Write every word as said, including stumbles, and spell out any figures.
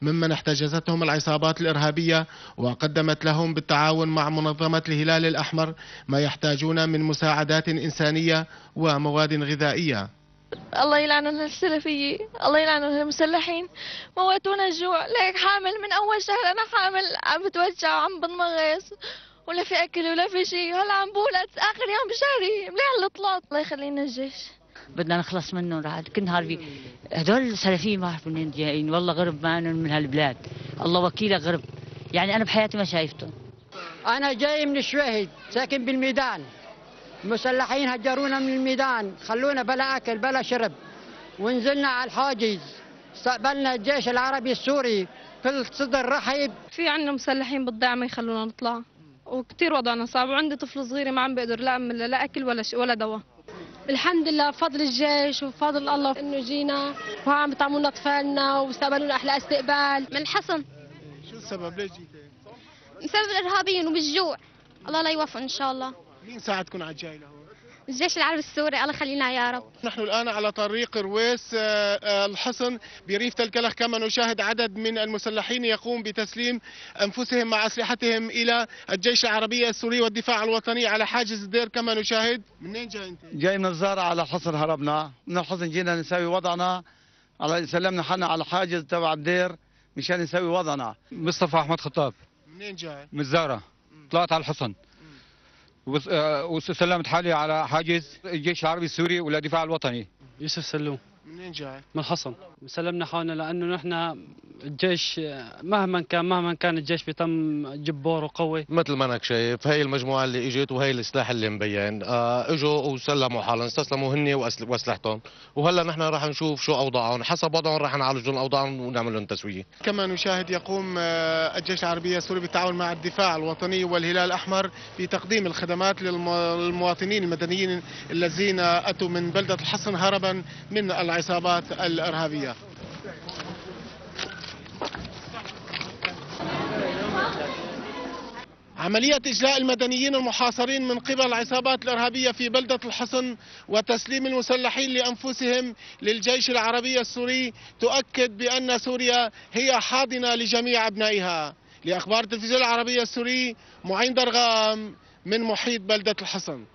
ممن احتجزتهم العصابات الإرهابية، وقدمت لهم بالتعاون مع منظمة الهلال الأحمر ما يحتاجون من مساعدات إنسانية ومواد غذائية. الله يلعنهم السلفية، الله يلعنهم المسلحين، موتونا الجوع. ليك حامل من أول شهر أنا حامل، عم بتوجع وعم بنمغص، ولا في أكل ولا في شيء. هلا عم بولد آخر يوم بشهري، مليح اللي طلعت. الله يخلينا الجيش، بدنا نخلص منهم. رعد كل نهار بي هدول السلفيين ما بعرف منين جايين، والله غرب معنا من هالبلاد، الله وكيله غرب. يعني أنا بحياتي ما شايفتهم. أنا جاي من الشويهد، ساكن بالميدان. المسلحين هجرونا من الميدان، خلونا بلا أكل بلا شرب، ونزلنا على الحاجز. استقبلنا الجيش العربي السوري كل صدر رحب. في عندنا مسلحين بالضيعة ما يخلونا نطلع، وكثير وضعنا صعب، وعندي طفل صغير ما عم بقدر لا لا أكل ولا ولا دواء. الحمد لله بفضل الجيش وبفضل الله انه جينا وعم بيطعمونا اطفالنا واستقبلونا احلى استقبال. من الحصن. شو السبب ليش جيتي؟ بسبب الارهابيين وبالجوع، الله لا يوفق ان شاء الله. مين ساعدكم على الجاي لهون؟ الجيش العربي السوري، الله يخلينا يا رب. نحن الآن على طريق رويس الحصن بريف تل كلخ، كما نشاهد عدد من المسلحين يقوم بتسليم أنفسهم مع أسلحتهم إلى الجيش العربي السوري والدفاع الوطني على حاجز الدير كما نشاهد. منين جاي أنت؟ جاي من الزارع على الحصن، هربنا من الحصن جينا نسوي وضعنا، على سلمنا حالنا على حاجز تبع الدير مشان نسوي وضعنا. مصطفى أحمد خطاب. منين جاي؟ من الزارع، طلعت على الحصن وسلمت حالي على حاجز الجيش العربي السوري والدفاع الوطني. يوسف سلوم. منين جاي؟ من الحصن. سلمنا حالنا لانه نحن الجيش مهما كان مهما كان الجيش بيتم جبار وقوي. مثل ما انك شايف هي المجموعه اللي اجت وهي السلاح اللي مبين، آه اجوا وسلموا حالهم، استسلموا هن واسلحتهم، وهلا نحن راح نشوف شو اوضاعهم، حسب وضعهم راح نعالج لهم اوضاعهم ونعمل لهم تسويه. كما نشاهد يقوم الجيش العربي السوري بالتعاون مع الدفاع الوطني والهلال الاحمر بتقديم الخدمات للمواطنين المدنيين الذين اتوا من بلده الحصن هربا من العصابات الارهابيه. عملية إجلاء المدنيين المحاصرين من قبل العصابات الإرهابية في بلدة الحصن وتسليم المسلحين لأنفسهم للجيش العربي السوري تؤكد بأن سوريا هي حاضنة لجميع أبنائها. لأخبار التلفزيون العربي السوري، معين درغام من محيط بلدة الحصن.